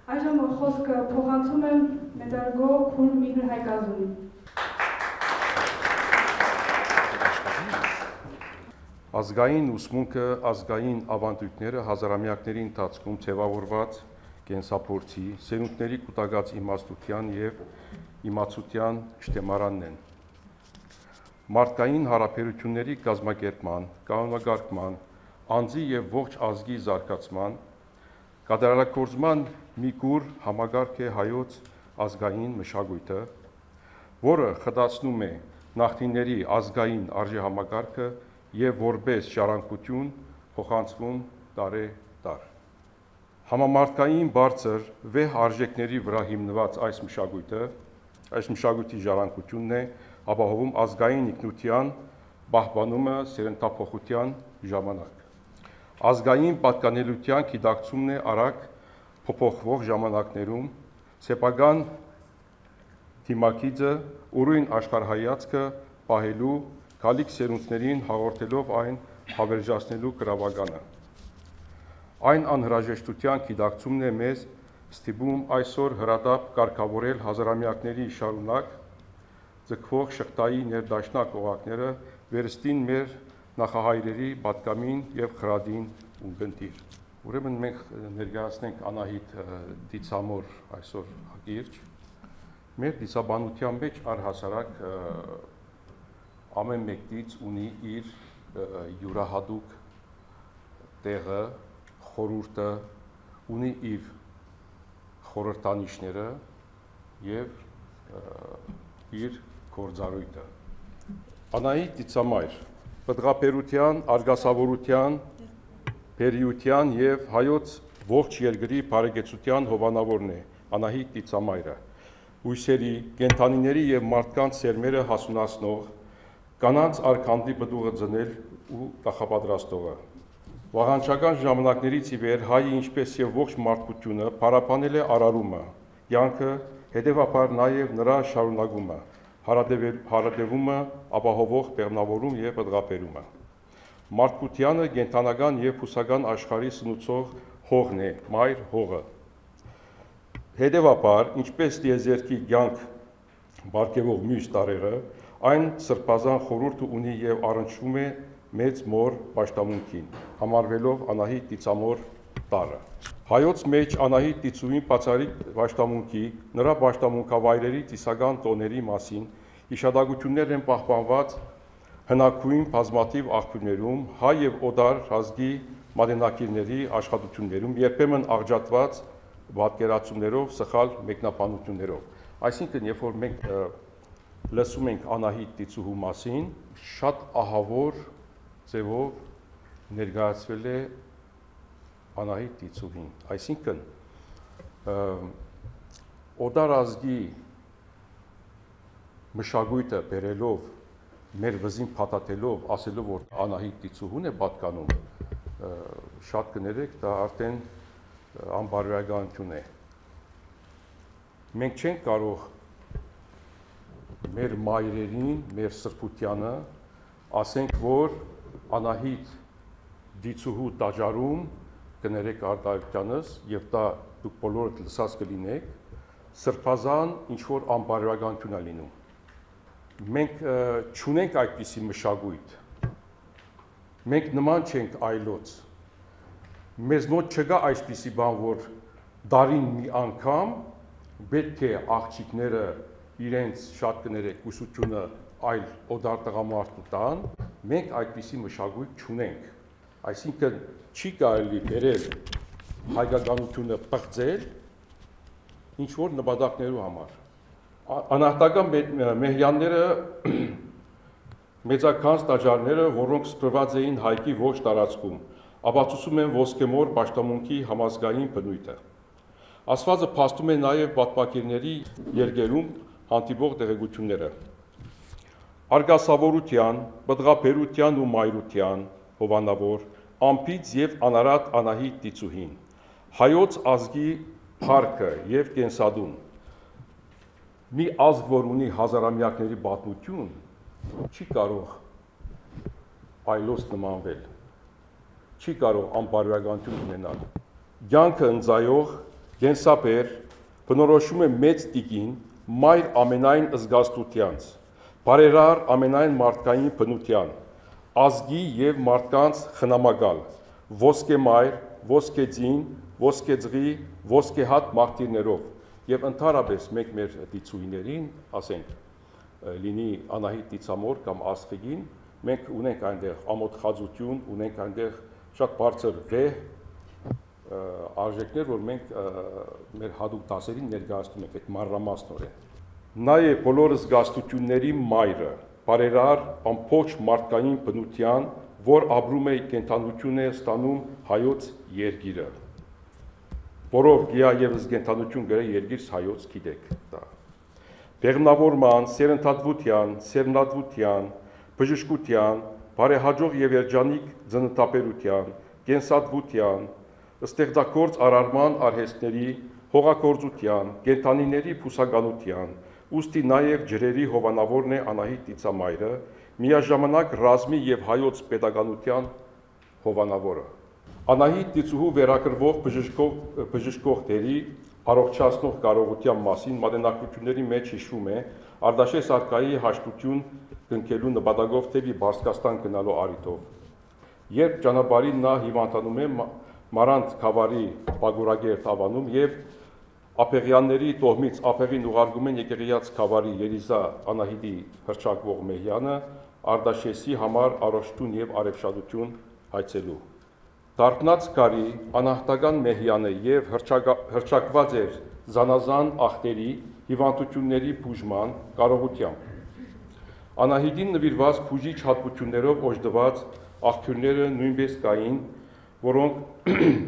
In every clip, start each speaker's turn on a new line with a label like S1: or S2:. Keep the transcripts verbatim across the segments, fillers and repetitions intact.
S1: Այժմ խոսքը փոխանցում եմ մեդարգո Քուր Միհր Հայկազունին։
S2: Ազգային ուսմունքը, ազգային ավանդույթները հազարամյակների ընթացքում ձևավորված կենսափորձի, սերունդների կուտակած իմաստության և իմացության շտեմարանն են։ Մարդկային հարաբերությունների կազմակերպման, կանոնագարկման, անձի և ողջ ազգի զարգացման, կատարելագործման մի կուր համագարկ է հայոց ազգային մշակույթը, որը խտացնում է նախնիների ազգային արժեհամակարգը և որպես ժառանգություն փոխանցվում դարե-դար։ Համամարտկային բարձր վեհ արժեքների վրա հիմնված այս մշակույթը, այս մշակույթի ժառանգությունն է ապահովում ազգային ինքնության պահպանումը սերնդափոխության ժամանակ։ Ազգային պատկանելության գիտակցումն է արագ փոփոխվող ժամանակներում, սեփական դիմագիծը, ուրույն աշխարհայացքը պահելու, գալիք սերունդներին հաղորդելով այն հավերժացնելու գրավականը։ Այն անհրաժեշտության գիտակցումն է մեզ ստիպում այսօր հրատապ կարգավորել հազարամյակների շարունակ ձգվող շղթայի ներդաշնակ օղակները վերստին մեր նախահայրերի պատկամին և խրադին ունկնդիր։ Ուրեմն մենք ներկայացնենք Անահիտ Դիցամոր այսօր հակիրճ։ Մեր դիցաբանության մեջ առհասարակ ամեն մեկից ունի իր յուրահատուկ տեղը, խորհուրդը, ունի իր խորհրդանիշները և իր գործառույթը։ Անահիտ Դիցամայր պտղաբերության, արգասավորության, բերիության և հայոց ողջ երկրի բարեկեցության հովանավորն է Անահիտ Դիցամայրը, բույսերի, կենդանիների և մարդկանց սերմերը հասունացնող, կանանց արքանդի պտուղը ձնել ու նախապատրաստողը։ Վաղանչական ժամանակներից ի վեր հայը ինչպես և ողջ մարդկությունը փառաբանել է արարումը, կյանքը, հետևաբար նաև նրա շարունակումը, հարատևումը, ապահովող բեղմնավորում և պտղաբերումը։ Մարդկությանը կենդանական և բուսական աշխարհի սնուցող հողն է, մայր հողը։ Հետևաբար, ինչպես տիեզերքի կյանք պարգևող մյուս տարրերը, այն սրբազան խորհուրդ ունի և առնչվում է մեծ մոր պաշտամունքին, համարվելով Անահիտ Դիցամոր տարրը։ Հայոց մեջ Անահիտ Դիցուհին բացառիկ պաշտամունքի, նրա պաշտամունքավայրերի ծիսական տոների մասին հիշատակություններ են պահպանված հնագույն բազմաթիվ աղբյուրներում, հայ և օտար ազգի մատենագիրների աշխատություններում, երբեմն աղջատված պատկերացումներով, սխալ մեկնաբանություններով։ Այսինքն, երբ որ մենք լսում ենք Անահիտ Դիցուհու մասին, շատ ահավոր ձևով ներկայացվել է Անահիտ Դիցուհին, այսինքն օտար ազգի մշակույթը բերելով, մեր վզին փաթաթելով, ասելով, որ Անահիտ Դիցուհուն է պատկանում, շատ կներեք, դա արդեն անբարոյականություն է։ Մենք չենք կարող մեր մայրերին, մեր սրբությանը ասենք, որ Անահիտ Դիցուհու տաճարում, կներեք արտահայտությանս, և դա դուք բոլորդ լսած կլինեք, սրբազան ինչ-որ անբարոյականություն է լինում։ Մենք չունենք այդպիսի մշակույթ, մենք նման չենք այլոց, մեզ մոտ չկա այսպիսի բան, որ դարին մի անգամ պետք է աղջիկները իրենց շատ կներեք ուսությունը այլ օտար տղամարդու տան, մենք այդպիսի մշակույթ չունենք, այսինքն չի կարելի բերել հայկականությունը պղծել ինչ-որ նպատակներու համար։ Անահատական մեհյանները, մեծաքանչ տաճարները, որոնք սփռված էին հայքի ողջ տարածքում, ապացուցում են ոսկեմոր պաշտամունքի համազգային բնույթը։ Ասվածը փաստում է նաև պատմագիրների երկերում հանդիպող տեղեկությունները։ Արգասավորության, պտղաբերության ու մայրության հովանավոր, անփիծ և անարատ Անահիտ Դիցուհին, հայոց ազգի փառքը և կենսադուն, մի ազգ, որ ունի հազարամյակների պատմություն, չի կարող այլոց նմանվել, չի կարող անբարոյականություն ունենալ։ Կյանքը ընծայող Գենսաբեր բնորոշում է մեծ տիկին, մայր ամենայն զգաստությանց, բարերար ամենայն մարդկային բնության, ազգի և մարդկանց խնամակալ, ոսկե մայր, ոսկե ձին, ոսկե ձղի, ոսկե հատ մաղթիրներով և ընդհանրապես մենք մեր դիցուհիներին, ասենք, լինի Անահիտ դիցամոր կամ Աստղիկին, մենք ունենք այնտեղ ամոթխածություն, ունենք այնտեղ շատ բարձր վեհ արժեքներ, որ մենք մեր հատուկ դասերին ներկայացնում ենք այդ մանրամասնորեն։ Նաև բոլոր զգաստությունների մայրը, բարերար ամբողջ մարդկային բնության, որ ապրում է կենդանություն է ստանում հայոց երկիրը, որով գիա և զգենթանություն գրե երկիրս հայոց գիտեք դա։ Բեղմնավորման, սերնդատվության, սերնդատվության, բժշկության, բարեհաջող և երջանիկ ձնտապերության, կենսատվության, ստեղծագործ արարման արհեստների, հողագործության, կենդանիների փուսականության, ուստի նաև ջրերի հովանավորն է Անահիտ դիցամայրը, միաժամանակ ռազմի և հայոց պետականության հովանավորը։ Անահիտ դիցուհու վերագրվող բժշկողների առողջացնող կարողության մասին մատենագրությունների մեջ հիշվում է Արտաշես արքայի հաշտություն կնքելու նպատակով թեպի Բարձկաստան գնալու առիթով, երբ ճանապարհին նա հիվանդանում է Մարանդ Քավարի Պագորագերտ ավանում և Ափեղյանների տոհմից ափեղին ուղարկում են Եկեղեցի Քավարի Երիզա Անահիտի հռչակվող մեհյանը Արտաշեսի համար առողջություն և արևշատություն հայցելու։ Դարբնած գարի անահատական մեհյանը և հռչակված էր զանազան ախտերի, հիվանդությունների բուժման կարողությամբ։ Անահիտին նվիրված բուժիչ հատկություններով օժտված աղբյուրները նույնպես կային, որոնք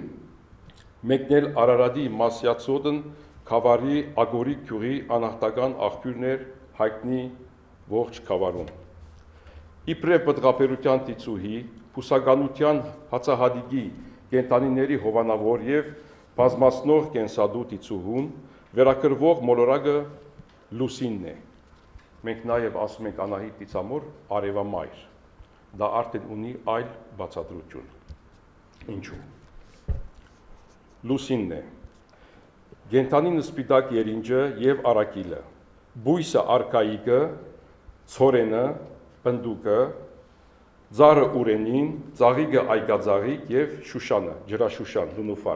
S2: մեկնել Արարատի Մասյացոդն Քավարի Ագորի գյուղի անահատական աղբյուրն էր հայտնի ողջ Քավարում։ Իբրև պտղաբերության դիցուհի, փուսականության հացահատիկի կենդանիների հովանավոր և բազմացնող կենսադու դիցուհուն վերագրվող մոլորակը Լուսինն է։ Մենք նաև ասում ենք Անահիտ դիցամոր արևամայր, դա արդեն ունի այլ բացատրություն։ Ինչու։ Լուսինն է, գենթանին սպիտակ երինջը և արակիլը, բույսը արքայիկը, ցորենը, պնդուկը, ձարը ուրենին, ծաղիկը այգածաղիկ և շուշանը, ջրաշուշան, լունուֆար։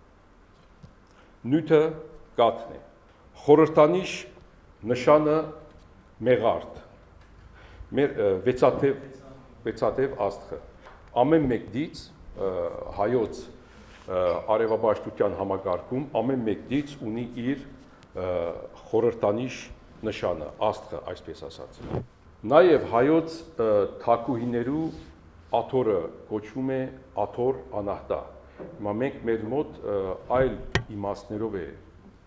S2: Նյութը կաթն է, խորհրդանիշ նշանը մեղարդ, մեր վեցաթև աստղը, ամեն մեկդից հայոց արևապաշտության համակարգում ամեն մեկդից ունի իր խորհրդանիշ նշանը, աստղը, այսպես ասած։ Նաև հայոց թագուհիներու աթոռը կոչվում է աթոռ անահտա։ Հիմա մենք մեր մոտ այլ իմաստներով է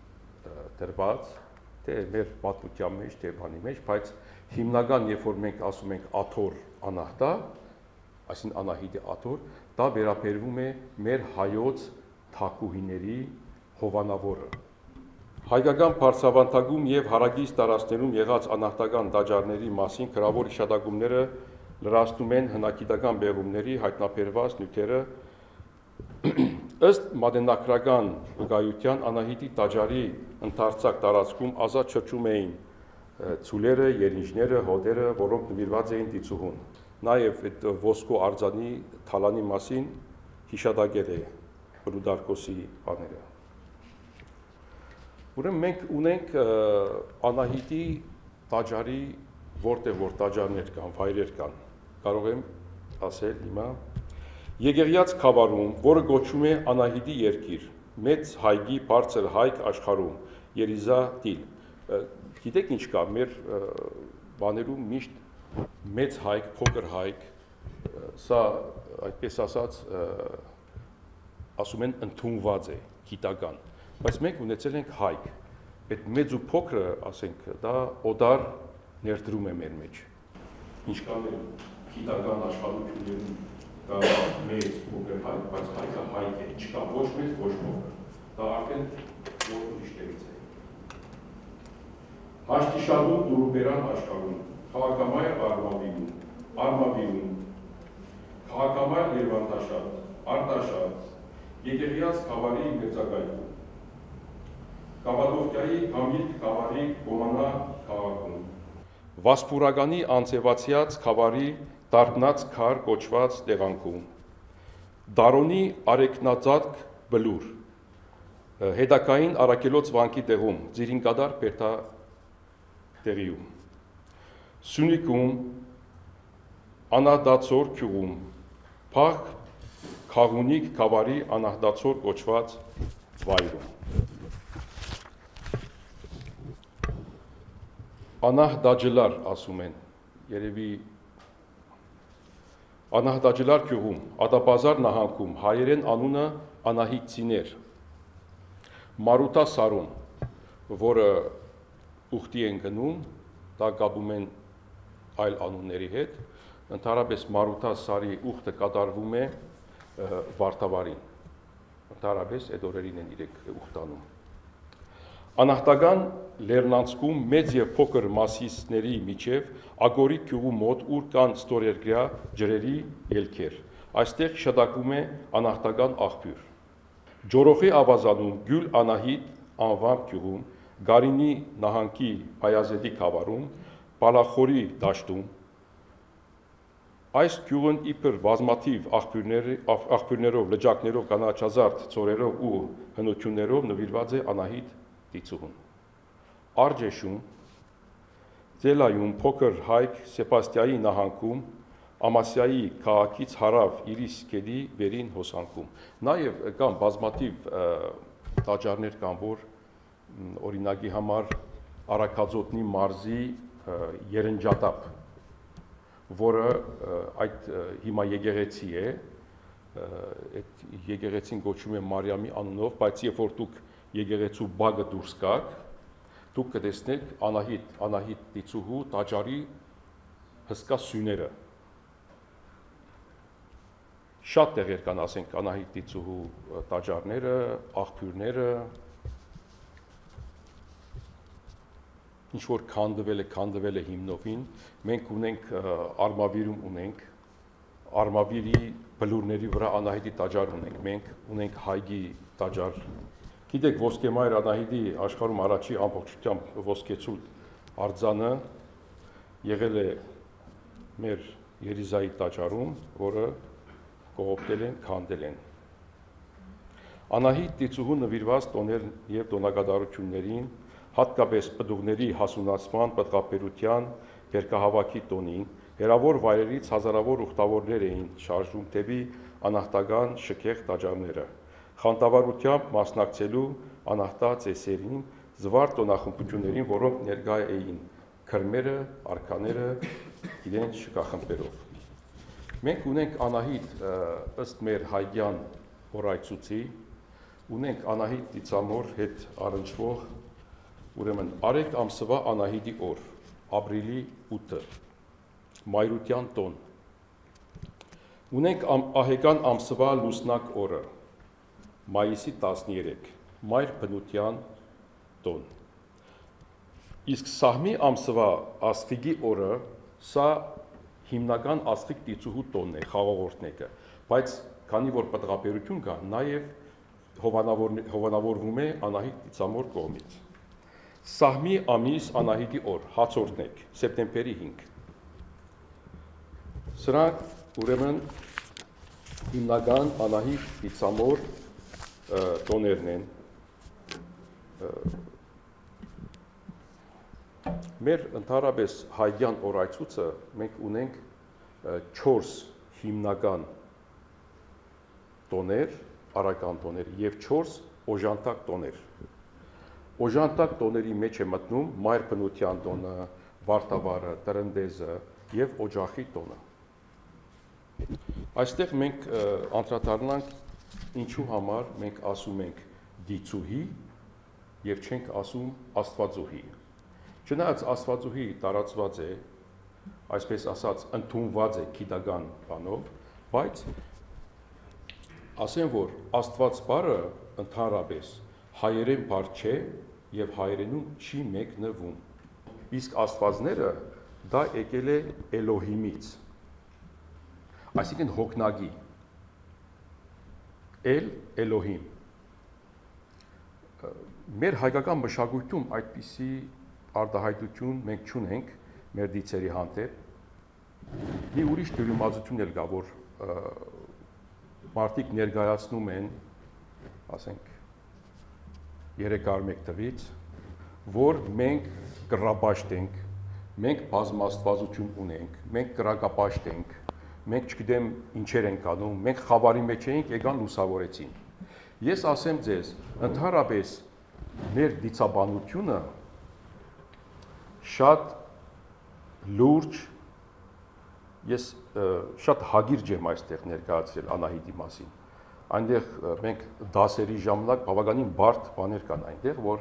S2: դրված, թե մեր պատմության մեջ, թե բանի մեջ, բայց հիմնական, երբ որ մենք ասում ենք աթոռ անահտա, այսինքն Անահիտի աթոռ, դա վերաբերվում է մեր հայոց թագուհիների հովանավորը։ Հայկական բարձրավանդակում և հարակից տարածքներում եղած անահատական տաճարների մասին գրավոր հիշատակումները լրացնում են հնագիտական պեղումների հայտնաբերված նյութերը։ Ըստ մատենագրական վկայության Անահիտի տաճարի ընդարձակ տարածքում ազատ շրջում էին ցուլերը, երինջները, հոտերը, որոնք նվիրված էին դիցուհուն։ Նաև այդ ոսկու արձանի թալանի մասին հիշատակել է Պլուտարկոսի բաները։ Ուրեմն մենք ունենք Անահիտի տաճարի որտեղ որ տաճարներ կան, վայրեր կան, կարող եմ ասել հիմա Եկեղեցի Քավարում, որը կոչվում է Անահիտի երկիր, մեծ հայգի բարձր հայք աշխարհում, Երիզա տիլ։ Գիտեք ինչ կա, մեր բաներում միշտ մեծ հայք, փոքր հայք, սա այդպես ասած ասում են ընդունված է, գիտական, բայց մենք ունեցել ենք հայք, այդ մեծ ու փոքրը, ասենք, դա օդար ներդրում է մեր մեջ։ Ինչ կա մեր գիտական աշխատություններում կա մեծ փոքր հայք, բայց հայկը հայք է, չկա ոչ մեծ, ոչ փոքր, դա արդեն որ ուրիշներից է։ Հաշտիշատուն դուրուբերան աշխարհում, քաղաքամայր արմավիում, արմավիում, քաղաքամայր Երևանտաշատ, Արտաշատ, Եկեղեցի Քավարի մերձակայքում, Սեպաստիայի Համիլք Քավարի Կոմանա քաղաքում։ Վասպուրականի անցևացյաց խավարի դարբնած քար կոչված տեղանքում։ Դարոնի արեկնածածկ բլուր։ Հետակային Արաքելոց վանքի տեղում, Ձիրինկադար Պերթա տեղիում։ Սյունիքում, Անահդացոր գյուղում, Փախ Խաղունիկ Քավարի Անահդացոր կոչված վայրում։ Անահդաջլար ասում են, երևի Անահդաջլար գյուղում, Ադաբազար նահանգում, հայերեն անունը Անահիտցիներ։ Մարութա Սարում, որը ուխտի են գնում, դա կապում են այլ անունների հետ, ընդհանրապես Մարութա Սարի ուխտը կատարվում է Վարդավառին, ընդհանրապես այդ օրերին են իրենք ուխտանում։ Անահտական Լեռնանցքում մեծ և փոքր մասիսների միջև Ագորի գյուղու մոտ, ուր կան ստորերկրյա ջրերի ելքեր, այստեղ շտակում է անահտական աղբյուր։ Ջորոխի ավազանում Գյուլ Անահիտ անվամբ գյուղում, Գարինի նահանգի Բայազեդի խավարում, Բալախորի դաշտում, այս գյուղն իբր բազմաթիվ աղբյուրներով, լճակներով, կանաչազարդ ծորերով ու հնություններով նվիրված է Անահիտ դիցուհուն։ Արջեշում, Ձելայում, փոքր Հայք Սեպաստիայի նահանգում, Ամասիայի քաղաքից հարավ Իրիս գետի վերին հոսանքում։ Նաև կան բազմաթիվ տաճարներ կան, որ օրինակի համար Արաքածոտնի մարզի Երնջատապ, որը այդ հիմա եկեղեցի է, այդ եկեղեցին կոչվում է Մարիամի անունով, բայց երբ որ դուք եկեղեցու բակը դուրս գաք, դուք կտեսնեք Անահիտ, Անահիտ դիցուհու տաճարի հսկա սյուները։ Շատ տեղեր կան, ասենք, Անահիտ դիցուհու տաճարները, աղբյուրները, ինչ որ քանդվել է, քանդվել է հիմնովին, մենք ունենք Արմավիրում ունենք, Արմավիրի բլուրների վրա Անահիտի տաճար ունենք, մենք ունենք Հայգի տաճար։ Գիտեք, ոսկեմայր Անահիտի աշխարհում առաջի ամբողջությամբ ոսկեցուլ արձանը եղել է մեր Երիզայի տաճարում, որը կողոպտել են, քանդել են։ Անահիտ դիցուհու նվիրված տոներ և տոնակատարություններին, հատկապես պտուղների հասունացման, պտղաբերության, բերքահավաքի տոնին, հեռավոր վայրերից հազարավոր ուխտավորներ էին շարժվում դեպի անահտական շքեղ տաճարները, խանդավառությամբ մասնակցելու անահտա ծեսերին, զվարթ տոնախմբություններին, որոնք ներկա էին քրմերը, արքաները իրենց շքախմբերով։ Մենք ունենք Անահիտ ըստ մեր հայկյան օրայցուցի, ունենք Անահիտ դիցամոր հետ առնչվող, ուրեմն Արեգ ամսվա Անահիտի օր, ապրիլի ութը, Մայրության տոն։ Ունենք Ահեկան ամսվա լուսնակ օրը, մայիսի տասներեք, Մայր բնության տոն։ Իսկ Սահմի ամսվա Աստղիկի օրը, սա հիմնական Աստղիկ դիցուհու տոնն է, խաղաղորդնեկը, բայց քանի որ պտղաբերություն կա, նաև հովանավորվում է Անահիտ դիցամոր կողմից։ Սահմի ամիս Անահիտի օր, հացորդնեք, սեպտեմբերի հինգ։ Սրանք ուրեմն հիմնական Անահիտ դիցամոր տոներն են։ Մեր ընդհանրապես հայկյան օրայցուցը մենք ունենք չորս հիմնական տոներ, արական տոներ և չորս օժանդակ տոներ։ Օժանդակ տոների մեջ է մտնում Մայր բնության տոնը, Վարդավառը, Տրնդեզը և Օջախի տոնը։ Այստեղ մենք անդրադառնանք ինչու համար մենք ասում ենք դիցուհի և չենք ասում աստվածուհի։ Չնայած աստվածուհի տարածված է, այսպես ասած, ընդունված է գիտական բանով, բայց ասեմ, որ Աստված բառը ընդհանրապես հայերեն բառ չէ և հայերենում չի մեկնվում։ Իսկ աստվածները դա եկել է Էլոհիմից, այսինքն հոգնագի, Էլ Էլոհիմ։ Մեր հայկական մշակույթում այդպիսի արտահայտություն մենք չունենք մեր դիցերի հանդեպ։ Մի ուրիշ դրամատուրգիա էլ կա, որ մարդիկ ներկայացնում են, ասենք, երեք առ մեկ տվից, որ մենք կռապաշտ ենք, մենք բազմաստվածություն ունենք, մենք կրակապաշտ ենք, մենք չգիտեմ ինչեր ենք անում, մենք խավարի մեջ էինք, եկան լուսավորեցին։ Ես ասեմ ձեզ, ընդհանրապես մեր դիցաբանությունը շատ լուրջ, ես շատ հագիրջ եմ այստեղ ներկայացրել Անահիտի մասին։ Այնտեղ մենք դասերի ժամանակ բավականին բարդ բաներ կան այնտեղ, որ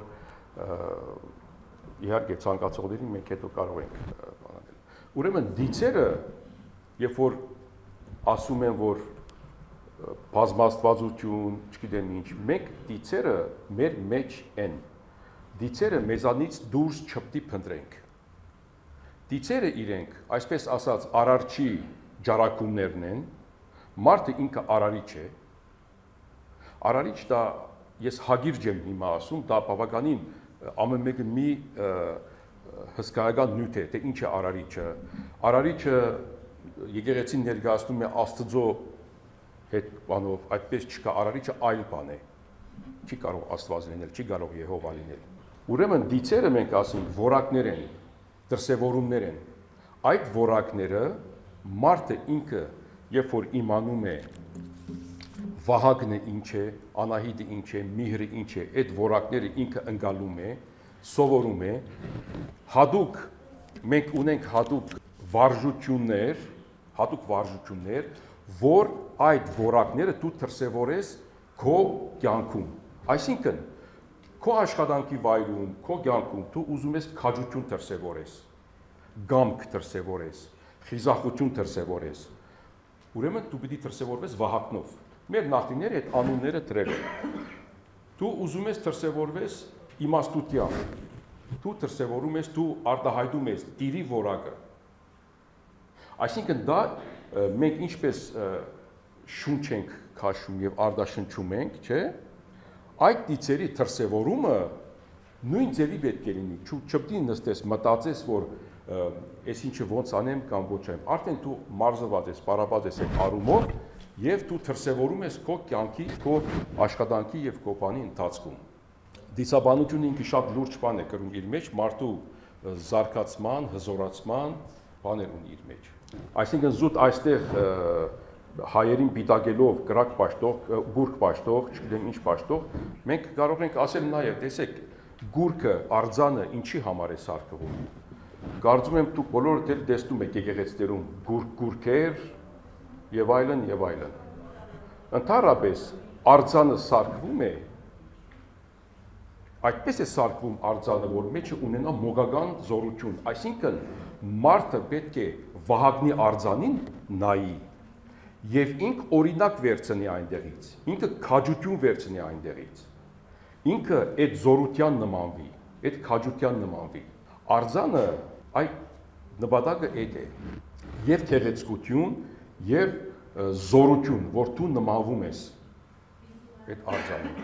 S2: իհարկե ցանկացողներին մենք հետո կարող ենք բանել։ Ուրեմն դիցերը, երբ որ ասում են, որ բազմաստվածություն, չգիտեմ ինչ, մենք դիցերը մեր մեջ են։ Դիցերը մեզանից դուրս չպետք է փնտրենք։ Դիցերը իրենք, այսպես ասած, արարչի ջարակումներն են, մարդը ինքը արարիչ է։ Արարիչ դա ես հագիրջ եմ հիմա ասում, դա բավականին ամեն մեկը մի հսկայական նյութ է, թե ինչ է արարիչը։ Արարիչը եկեղեցին ներկայացնում է Աստծո հետ բանով, այդպես չկա, արարիչը այլ բան է։ Չի կարող Աստված լինել, չի կարող Եհովա լինել։ Ուրեմն դիցերը մենք ասենք որակներ են, դրսևորումներ են։ Այդ որակները մարդը ինքը, երբ որ իմանում է Վահագնը ինչ է, Անահիտը ինչ է, Միհրը ինչ է, այդ որակները ինքը ընկալում է, սովորում է, հատուկ մենք ունենք հատուկ վարժություններ, հատուկ վարժություններ, որ այդ որակները դու դրսևորես քո կյանքում։ Այսինքն, քո աշխատանքի վայրում, քո կյանքում դու ուզում ես քաջություն դրսևորես, գամք դրսևորես, խիզախություն դրսևորես։ Ուրեմն դու պիտի դրսևորվես Վահագնով։ Մեր նախնիները այդ անունները դրել են։ Դու ուզում ես դրսևորվես իմաստությամբ, դու դրսևորում ես, դու արտահայտում ես Տիրի որակը։ Այսինքն դա մենք ինչպես շունչ ենք քաշում եւ արտաշնչում ենք, չէ՞, այդ դիցերի դրսևորումը նույն ձևի պետք է լինի։ Չպետք է նստես, մտածես, որ այս ինչը ոնց անեմ կամ ոչ անեմ։ Արդեն դու մարզված ես, պարապած ես այդ առումով եւ դու դրսևորում ես քո կյանքի, քո աշխատանքի եւ քո բանի ընթացքում։ Դիցաբանությունը ինքը շատ լուրջ բան է կրում իր մեջ, մարդու զարգացման, հզորացման բաներ ունի իր մեջ։ Այսինքն զուտ այստեղ հայերին պիտակելով կրակ պաշտող, գուրկ պաշտող, չգիտեմ ինչ պաշտող, մենք կարող ենք ասել նաև, տեսեք, գուրկը, արձանը ինչի համար է սարքվում։ Կարծում եմ դուք բոլորդ էլ տեսնում եք եկեղեցիներում գուրկեր եւ այլն եւ այլն։ Ընդհանրապես արձանը սարքվում է, այդպես է սարքվում արձանը, որ մեջը ունենա մոգական զորություն, այսինքն մարդը պետք է Վահագնի արձանին նայի եւ ինք օրինակ վերցնի այնտեղից, ինքը քաջություն վերցնի այնտեղից, ինքը այդ զորության նմանվի, այդ քաջության նմանվի։ Արձանը այդ նպատակը այդ է, եւ թեղեցկություն, եւ զորություն, որ դու նմանվում ես այդ արձանին։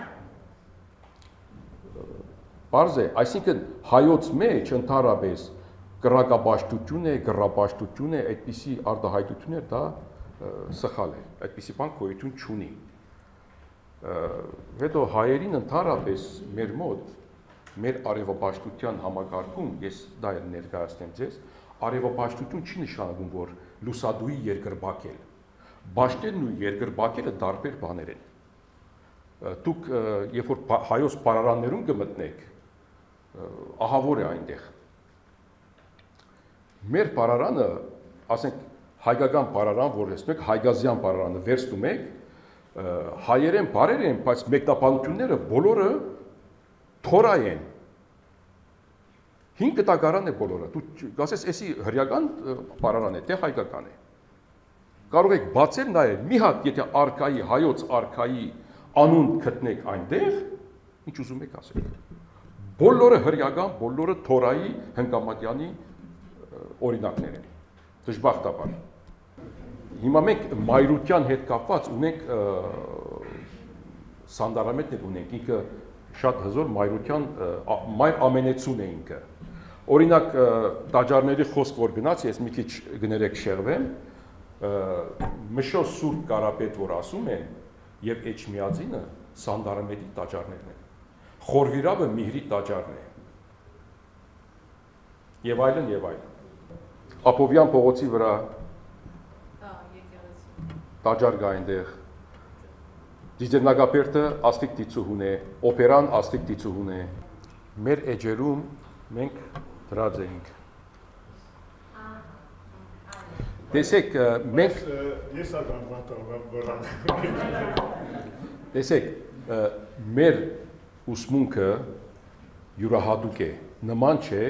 S2: Պարզ է, այսինքն հայոց մեջ ընդհանրապես կրակապաշտություն է, գրապաշտություն է, այդպիսի արտահայտություն է, դա սխալ է, այդպիսի բան գոյություն չունի։ Հետո հայերին ընդհանրապես մեր մոտ, մեր արևապաշտության համակարգում, ես դա էլ ներկայացնեմ ձեզ, արևապաշտություն չի նշանակում, որ լուսադուի երկրբակել։ Բաշտերն ու երկրբակելը տարբեր բաներ են։ Դուք, երբ որ հայոց պարարաններում կմտնեք, ահավոր է այնտեղ։ Մեր պարարանը, ասենք հայկական պարարան, որ տեսնեք, հայգազյան պարարանը վերցնում եք, հայերեն բարեր են, բայց մեկնաբանությունները բոլորը թորայ են։ Հինգ տակարան է բոլորը, դու գասես էսի հրյական պարարան է, թե հայկական է։ Կարող եք բացել նայել, մի հատ եթե արքայի, հայոց արքայի անուն գտնեք այնտեղ, ինչ ուզում եք ասեք։ Բոլորը հրյական, բոլորը թորայի, հնկամատյանի օրինակներ են, դժբախտաբար։ Հիմա մենք մայրության հետ կապված ունենք սանդարամետներ ունենք, ինքը շատ հզոր մայրության մայր ամենեցուն է ինքը։ Օրինակ տաճարների խոսք որ գնաց, ես մի քիչ գներեք շեղվեմ, Մշո Սուրբ Կարապետ որ ասում են եւ Էջմիածինը Սանդարամետի տաճարներն են։ Խորվիրաբը Միհրի տաճարն է։ Եվ այլն եւ այլն։ Ապովյան փողոցի վրա տաճար կա այնտեղ։ Դիզերնագապերտը աստղիկ դիցուհուն է, օպերան աստղիկ դիցուհուն է։ Մեր էջերում մենք դրած էինք։ Տեսեք, մենք
S3: ես ադամվատավը
S2: Տեսեք, մեր ուսմունքը յուրահատուկ է, նման չէ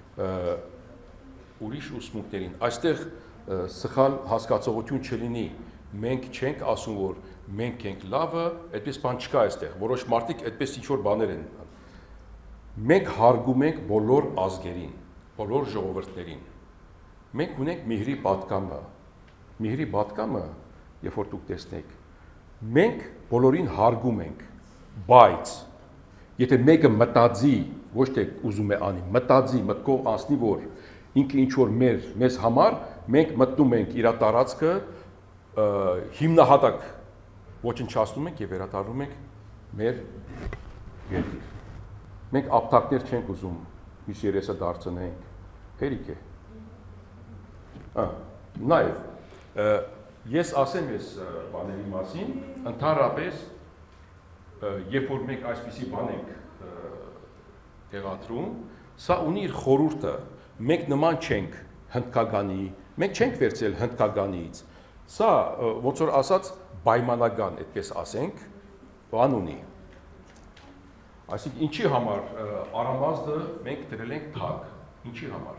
S2: ուրիշ ուսմունքներին։ Այստեղ սխալ հասկացողություն չլինի, մենք չենք ասում, որ մենք ենք լավը, այդպես բան չկա այստեղ, որոշ մարդիկ այդպես ինչ-որ բաներ են։ Մենք հարգում ենք բոլոր ազգերին, բոլոր ժողովուրդներին։ Մենք ունենք Միհրի պատկամը։ Միհրի պատկամը, երբ որ դուք տեսնեք, մենք բոլորին հարգում ենք, բայց եթե մեկը մտածի, ոչ թե ուզում է անի, մտածի, մտքով անցնի, որ ինքը ինչ որ մեր մեզ համար, մենք մտնում ենք իր տարածքը, հիմնահատակ ոչնչացնում ենք եւ վերադառնում ենք մեր երկիր։ Մենք ապտակներ չենք ուզում միշտ երեսը դարձնենք, հերիք է։ Ա, նաեւ ես ասեմ ես բաների մասին, ընդհանրապես երբ որ մենք այսպիսի բան ենք տեղադրում, սա ունի իր խորհուրդը, մենք նման չենք հնդկագանի, մենք չենք վերցել հնդկագանից, սա ոնց որ ասած պայմանական, այդպես ասենք, բան ունի։ Այսինքն ինչի համար Արամազդը մենք դրել ենք թակ, ինչի համար։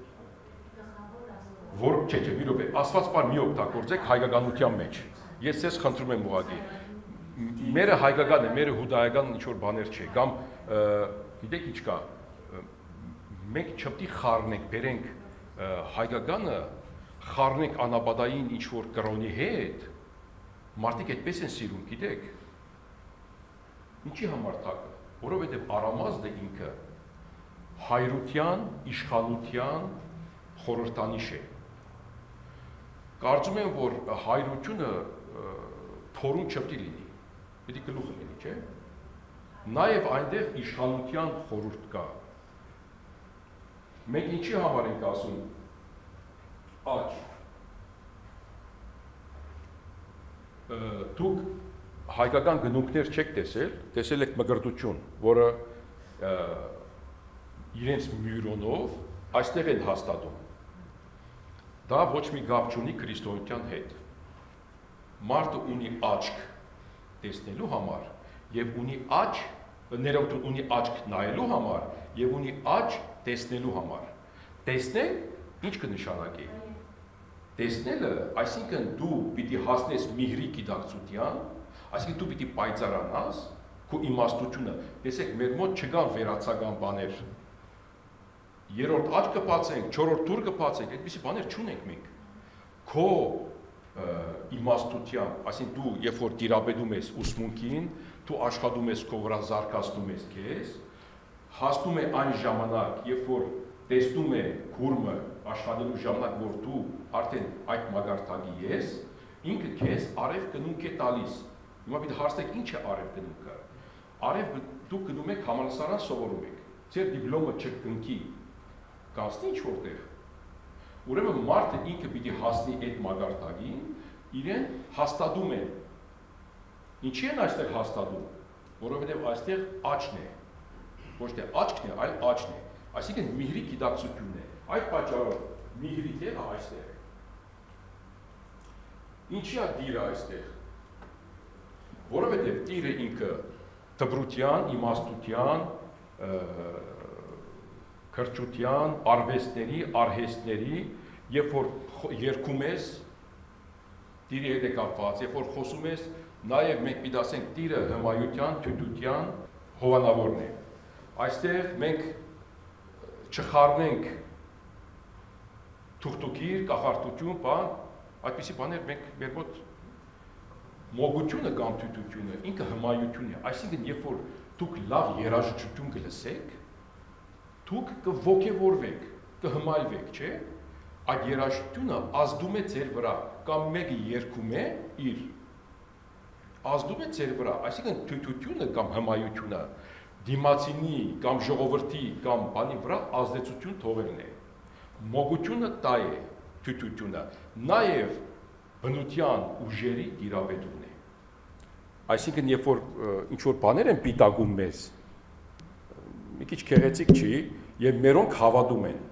S2: Որ չէ, չէ, մի րոպե, ասված բան մի օգտագործեք հայկականության մեջ։ Ես ձեզ խնդրում եմ ուղղակի։ Մերը հայկական է, մերը հուդայական ինչ-որ բաներ չէ, կամ գիտեք ինչ կա, մենք չպետք է խառնենք, բերենք հայկականը, խառնենք անապադային ինչ-որ կրոնի հետ, մարդիկ այդպես են սիրում, գիտեք։ Ինչի համար թակը, որովհետև Արամազդը ինքը հայրության, իշխանության խորհրդանիշ է։ Կարծում եմ, որ հայրությունը թորուն չպետք է լինի, պետք է գլուխը լինի, չէ՞։ Նաև այնտեղ իշխանության խորհուրդ կա։ Մենք ինչի համար ենք ասում աճ։ Դուք հայկական գնունքներ չեք տեսել, տեսել եք մկրտություն, որը իրենց մյուրոնով այստեղ են հաստատում։ Դա ոչ մի կապ չունի քրիստոնեության հետ։ Մարդը ունի աչք տեսնելու համար եւ ունի աչք, ներողություն, ունի աչք նայելու համար եւ ունի աչք տեսնելու համար։ Տեսնել ինչ կնշանակի։ Տեսնելը, այսինքն դու պիտի հասնես Միհրի գիտակցության, այսինքն դու պիտի պայծառանաս քո իմաստությունը։ Տեսեք, մեր մոտ չկան վերացական բաներ։ Երրորդ աչք կբացենք, չորրորդ դուռ կբացենք, այդպիսի բաներ չունենք մենք։ Քո իմաստությամբ, այսինքն դու երբ որ տիրապետում ես ուսմունքին, դու աշխատում ես քո վրա զարգացնում ես քեզ, հասնում է այն ժամանակ, երբ որ տեսնում է քուրմը աշխատելու ժամանակ, որ դու արդեն այդ մագարտակի ես, ինքը քեզ արև կնունք է տալիս։ Հիմա պիտի հարցնեք ինչ է արև կնունքը։ Արև դուք գնում եք համալսարան սովորում եք, ձեր դիպլոմը չկնքի, կասնի ինչ որտեղ։ Ուրեմն մարդը ինքը պիտի հասնի այդ մագարտակին, իրեն հաստատում են։ Ինչի են այստեղ հաստատում, որովհետև այստեղ աչքն է, ոչ թե աչքն է, այլ աչքն է, այսինքն Միհրի գիտակցությունն է, այդ պատճառով Միհրի տեղը այստեղ է։ Ինչի է դիրը այստեղ, որովհետև դիրը ինքը դպրության, իմաստության, քրճության, արվեստների, արհեստների, երբ որ երգում ես, դիրի հետ է կապված, երբ որ խոսում ես, նաև մենք պիտի ասենք դիրը հմայության, թույլտվության հովանավորն է։ Այստեղ մենք չխառնենք թուղթուկիր, կախարդություն, բան, այդպիսի բաներ մենք մեր մոտ մոգությունը կամ թույլտվությունը, ինքը հմայություն է, այսինքն երբ որ
S4: դուք լավ երաժշտություն կլսեք, դուք կողոքեվորվեք, կհմայվեք, չէ՞։ Այդ երաժշտությունը ազդում է ձեր վրա, կամ մեկը երգում է իր, ազդում է ձեր վրա, այսինքն թույթությունը կամ հմայությունը դիմացինի կամ ժողովրդի կամ բանի վրա ազդեցություն թողելն է։ Մոգությունը դա է թույթությունը, նաև բնության ուժերի տիրապետումն է։
S2: Այսինքն, երբ որ ինչ-որ բաներ են պիտակում մեզ, մի քիչ քեղեցիկ չի, եւ մերոնք հավատում են։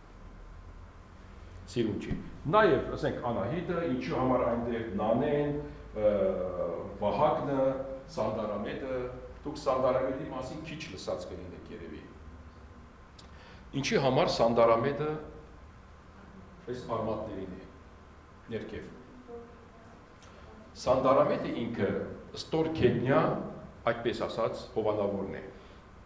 S2: Սիրուն չի։ Նաև, ասենք, Անահիտը, ինչի համար այնտեղ Նանեն, Վահագնը, Սանդարամետը, դուք Սանդարամետի մասին քիչ լսած կլինեք երևի։ Ինչի համար Սանդարամետը այս արմատներին է, ներքև։ Սանդարամետը ինքը ստորքետնյա, այդպես ասած, հովանավորն է։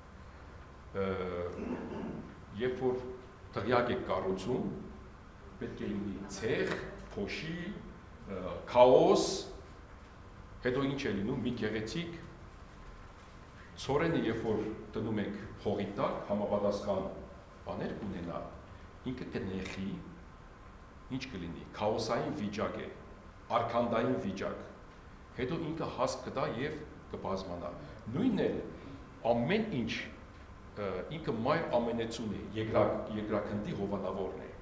S2: Երբ որ տղյակ եք կառուցում, պետք է լինի ցեղ, փոշի, քաոս, հետո ինչ է լինում, մի գեղեցիկ ցորենը, երբ որ դնում եք հողի տակ, համապատասխան բաներ կունենա, ինքը կնեխի, ինչ կլինի, քաոսային վիճակ է, արքանդային վիճակ, հետո ինքը հասկ կտա և կբազմանա։ Նույնն է ամեն ինչ, ինքը մայր ամենեցուն է, երկրաքնդի հովանավորն է։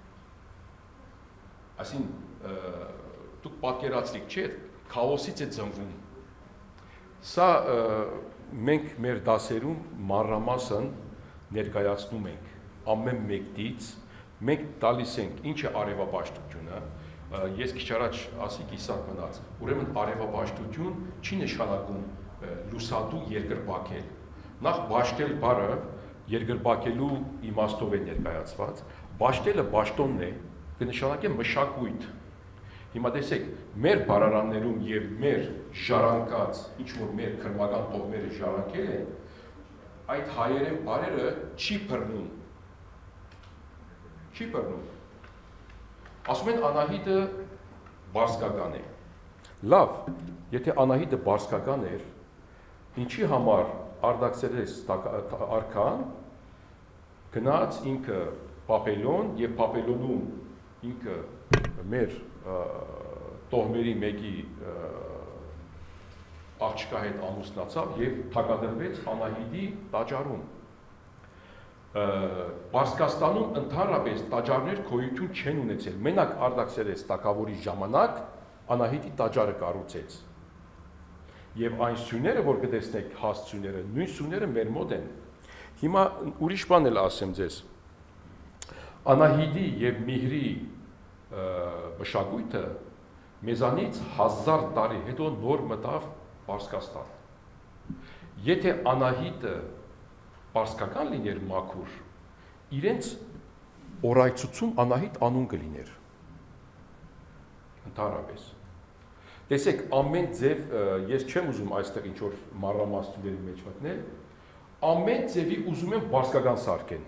S2: Այսին, դուք պատկերացրիք, չէ, քաոսից է ծնվում։ Սա մենք մեր դասերում մանրամասն ներկայացնում ենք ամեն մեկից, մենք տալիս ենք ինչ է արևապաշտությունը, ես քիչ առաջ ասի կիսակ մնաց, ուրեմն արևապաշտություն չի նշանակում լուսադու երկրպագել։ Նախ բաշտել բառը երկրպագելու իմաստով է ներկայացված, բաշտելը բաշտոնն է, կնշանակե մշակույթ։ Հիմա տեսեք, մեր բառարաններում եւ մեր ժառանգած, ինչ որ մեր քրմական տողմերը ժառանգել են, այդ հայերեն բառերը չի բռնում։ Չի բռնում։ Ասում են Անահիտը բարսկական է։ Լավ, եթե Անահիտը բարսկական էր, ինչի համար Արտաքսերես արքան գնաց ինքը Պապելոն եւ Պապելոնում ինքը մեր տոհմերի մեկի աղջկա հետ ամուսնացավ եւ թագադրվեց Անահիտի տաճարում։ Պարսկաստանում ընդհանրապես տաճարներ գոյություն չեն ունեցել։ Մենակ Արտաքսերես թագավորի ժամանակ Անահիտի տաճարը կառուցեց։ Եվ այն սյուները, որ կտեսնեք հաստ սյուները, նույն սյուները մեր մոտ են։ Հիմա ուրիշ բան էլ ասեմ ձեզ։ Անահիտի եւ Միհրի մշակույթը մեզանից հազար տարի հետո նոր մտավ Պարսկաստան։ Եթե Անահիտը պարսկական լիներ մաքուր, իրենց օրայցուցում Անահիտ անուն կլիներ։ Ընդհանրապես։ Տեսեք, ամեն ձև, ես չեմ ուզում այստեղ ինչ-որ մանրամասնությունների մեջ մտնել, ամեն ձևի ուզում եմ պարսկական սարքեն։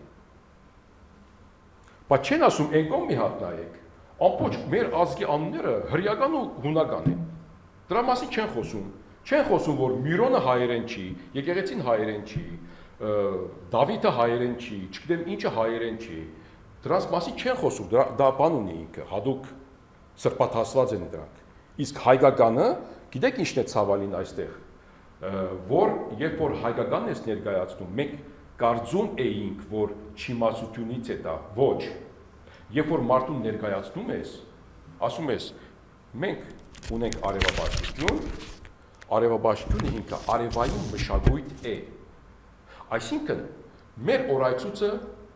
S2: Բայց չեն ասում, այն կողմ մի հատ նայեք, ամբողջ մեր ազգի անունները հրեական ու հունական են։ Դրա մասին չեն խոսում։ Չեն խոսում, որ Միրոնը հայերեն չի, եկեղեցին հայերեն չի, Դավիթը հայերեն չի, չգիտեմ ինչը հայերեն չի։ Դրանց մասին չեն խոսում, դա բան ունի ինքը, հատուկ սրբաթասված են դրանք։ Իսկ հայկականը, գիտեք ինչն է ցավալին այստեղ, որ երբ որ հայկականն ես ներկայացնում, մենք կարծում էինք, որ չիմացությունից է դա, ոչ։ Երբ որ մարդուն ներկայացնում ես, ասում ես, մենք ունենք արևապաշտություն, արևապաշտությունը ինքը արևային մշակույթ է։ Այսինքն, մեր օրայցուցը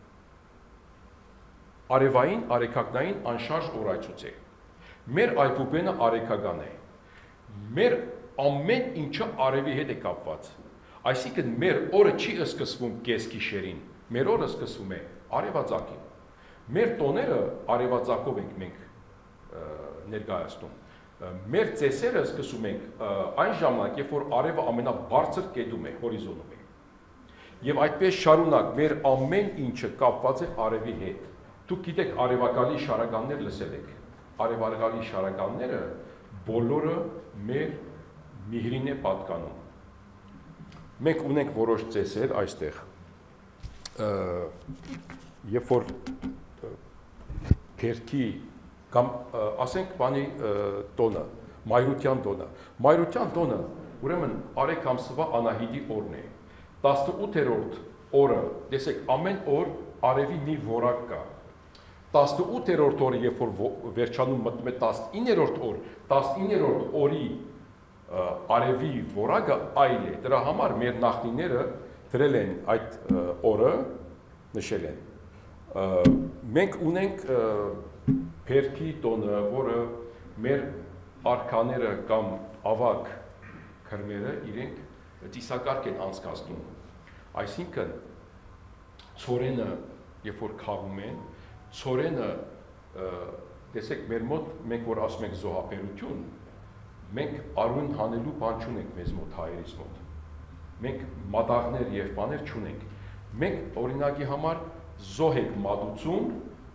S2: արևային, արեքակնային անշարժ օրայցուց է։ Մեր այբուբենը արեքական է։ Մեր ամեն ինչը արևի հետ է կապված։ Այսինքն, մեր օրը չի սկսվում կեսգիշերին, մեր օրը սկսվում է արևածագին։ Մեր տոները արևածագով ենք մենք ներկայացնում։ Մեր ծեսերը սկսում ենք այն ժամանակ, երբ որ արևը ամենաբարձր կետում է, հորիզոնում է։ Եվ այդպես շարունակ մեր ամեն ինչը կապված է արևի հետ։ Դուք գիտեք արևակալի շարականներ լսել եք։ Արևակալի շարականները բոլորը մեր Միհրին է պատկանում։ Մենք ունենք որոշ ծեսեր այստեղ։ Երբ որ Փերքի կամ ասենք բանի տոնը, Մայրության տոնը, Մայրության տոնը, ուրեմն Արեգ ամսվա Անահիտի օրն է։ տասնութերորդ օրը, տեսեք, ամեն օր արևի մի որակ կա։ տասնութերորդ օրը, երբ որ վերջանում մտնում է տասնիններորդ օր, տասնիններորդ օրի արևի որակը այլ է։ Դրա համար մեր նախնիները դրել են այդ օրը, նշել են։ Մենք ունենք Փերքի տոնը, որը մեր արքաները կամ ավագ քրմերը իրենք ծիսակարգ են անցկացնում։ Այսինքն ցորենը, երբ որ քավում են, ցորենը, տեսեք, մեր մոտ մենք որ ասում ենք զոհաբերություն, մենք արուն հանելու բան չունենք մեզ մոտ, հայերից մոտ։ Մենք մատաղներ եւ բաներ չունենք։ Մենք օրինակի համար զոհ ենք մատուցում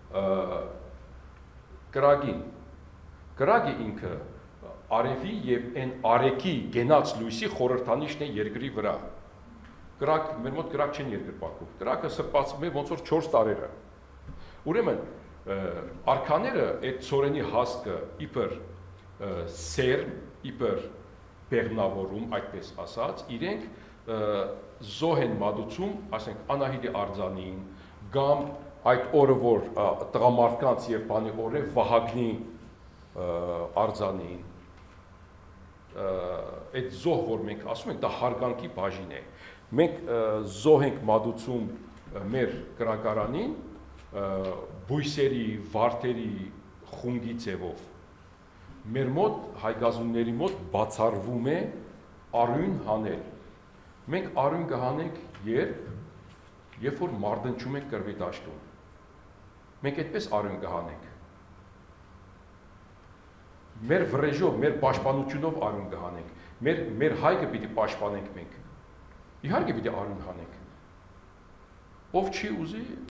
S2: կրագին։ Կրագը ինքը արևի եւ այն արեկի գենաց լույսի խորհրդանիշն է երկրի վրա։ Կրակ, մեր մոտ կրակ չեն երկրպագում։ Կրակը սրբացվում է ոնց որ չորս տարերը։ Ուրեմն արքաները այդ ցորենի հասկը իբր սեր, իբր բեղնավորում, այդպես ասած, իրենք զոհ են մատուցում, ասենք Անահիտի արձանին, կամ այդ օրը որ տղամարդկանց եւ բանի օրը Վահագնի արձանին, այդ զոհ որ մենք ասում ենք, դա հարգանքի բաժին է։ Մենք զոհ ենք մատուցում մեր կրակարանին բույսերի, վարդերի խունգի ձևով։ Մեր մոտ հայգազունների մոտ բացառվում է արյուն հանել։ Մենք արյուն կհանենք երբ, երբ որ մարտնչում ենք կռվի դաշտում։ Մենք այդպես արյուն կհանենք։ Մեր վրեժով, մեր պաշտպանությունով արյուն կհանենք։ Մեր մեր հայկը պիտի պաշտպանենք մենք։ Իհարկե պիտի արյուն հանենք։ Ով չի ուզի